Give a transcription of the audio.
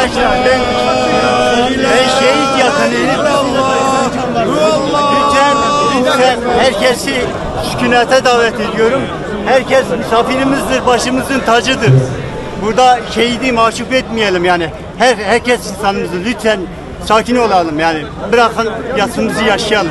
Arkadaşlar ben şehit yakınıyım. Lütfen herkesi sükunete davet ediyorum. Herkes misafirimizdir, başımızın tacıdır. Burada şehidi mahcup etmeyelim yani. Herkes insanımızdır. Lütfen sakin olalım yani. Bırakın yasımızı yaşayalım.